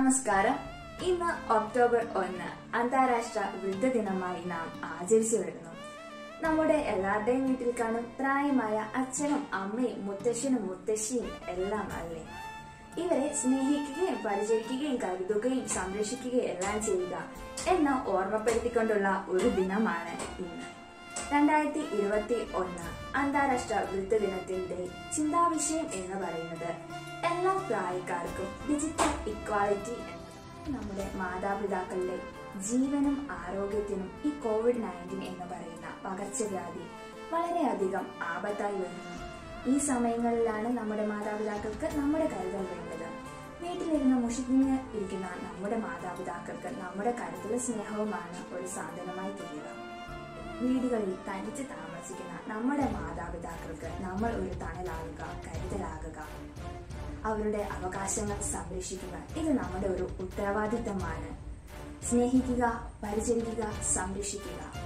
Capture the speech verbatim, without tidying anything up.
നമസ്കാരം. ഇന്ന് ഒക്ടോബർ ഒന്ന് അന്താരാഷ്ട്ര വൃദ്ധദിനമായി നാം ആചരിച്ചു വരുന്നു. നമ്മുടെ എല്ലാവരുടെയും വീട്ടിൽ കാണും പ്രായമായ അച്ഛനും അമ്മയും മുത്തശ്ശനും മുത്തശ്ശിയും എല്ലാം അല്ലേ. ഇവരെ സ്നേഹിക്കുകയും പരിചരിക്കുകയും കരുതുകയും സംരക്ഷിക്കുകയും എല്ലാം ചെയ്യുക എന്ന് ഓർമ്മപ്പെടുത്തിക്കൊണ്ടുള്ള ഒരു ദിനമാണ് ഇന്ന്. രണ്ടായിരത്തി ഇരുപത്തി ഒന്ന് അന്താരാഷ്ട്ര വൃദ്ധദിനത്തിന്റെ ചിന്താവിഷയം എന്ന് പറയുന്നത് എല്ലാ പ്രായക്കാർക്കും ഡിജിറ്റൽ ഇക്വാലിറ്റി എന്നതാണ്. നമ്മുടെ മാതാപിതാക്കളുടെ ജീവനും ആരോഗ്യത്തിനും ഈ കോവിഡ് നയൻറ്റീൻ എന്ന് പറയുന്ന പകർച്ചവ്യാധി വളരെയധികം ആപത്തായി വരുന്നു. ഈ സമയങ്ങളിലാണ് നമ്മുടെ മാതാപിതാക്കൾക്ക് നമ്മുടെ കരുതൽ വേണ്ടത്. വീട്ടിലിരുന്ന് മുഷിഞ്ഞ് ഇരിക്കുന്ന നമ്മുടെ മാതാപിതാക്കൾക്ക് നമ്മുടെ കരുതലും സ്നേഹവുമാണ് ഒരു സാധനമായി തീരുക. വീടുകളിൽ തനിച്ച് താമസിക്കുന്ന നമ്മുടെ മാതാപിതാക്കൾക്ക് നമ്മൾ ഒരു തണലാകുക, കരുതലാകുക, അവരുടെ അവകാശങ്ങൾ സംരക്ഷിക്കുക. ഇത് നമ്മുടെ ഒരു ഉത്തരവാദിത്തമാണ്. സ്നേഹിക്കുക, പരിചരിക്കുക, സംരക്ഷിക്കുക.